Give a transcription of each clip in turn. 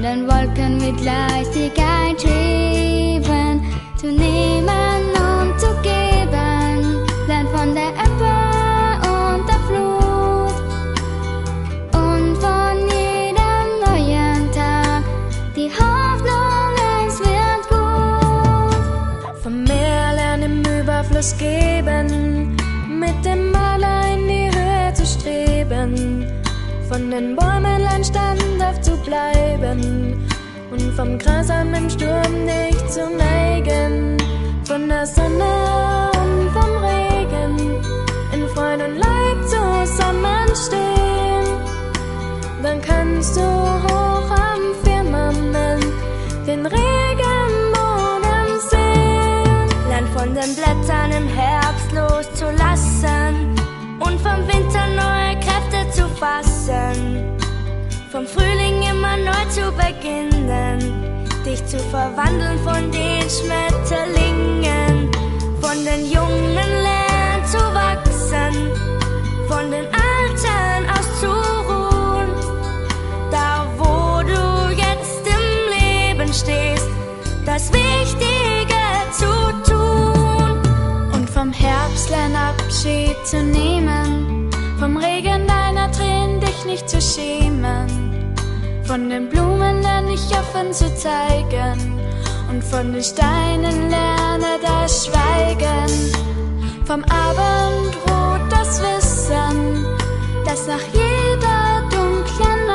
den Wolken mit Leichtigkeit schweben, zu nehmen und zu geben. Lern von der Ebbe und der Flut und von jedem neuen Tag. Die Hoffnung, es wird gut. Vom Meer lernen im Überfluss geben, mit dem Maler in die Höhe zu streben, von den Bäumen ein standhaft zu bleiben und vom Grashalm im Sturm nicht zu neigen, von der Sonne und vom Regen in Freud und Leid zusammenstehen. Dann kannst du hoch am Firmament den Regenbogen sehen. Lern von den Blättern im Herbst loszulassen und vom Winter neue Kräfte zu fassen, vom Frühling immer neu zu beginnen, dich zu verwandeln von den Schmetterlingen, von den Jungen lernen zu wachsen, von den Alten auszuruhen, da wo du jetzt im Leben stehst, das Wichtige zu tun. Und vom Herbst lern Abschied zu nehmen, vom Regen deiner Tränen dich nicht zu schämen, von den Blumen lern dich offen zu zeigen und von den Steinen lerne das Schweigen. Vom Abendrot das Wissen, dass nach jeder dunklen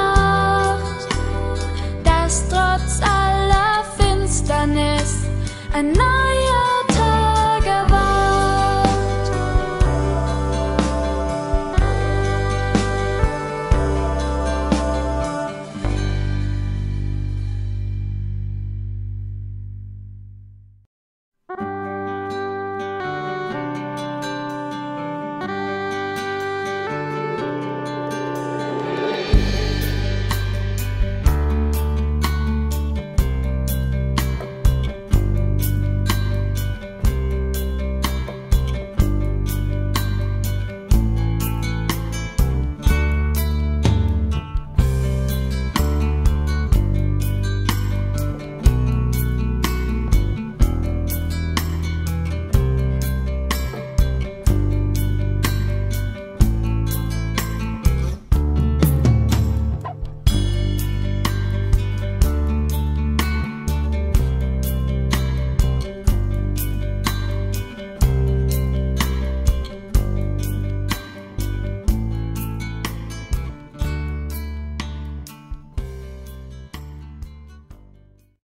Nacht, dass trotz aller Finsternis ein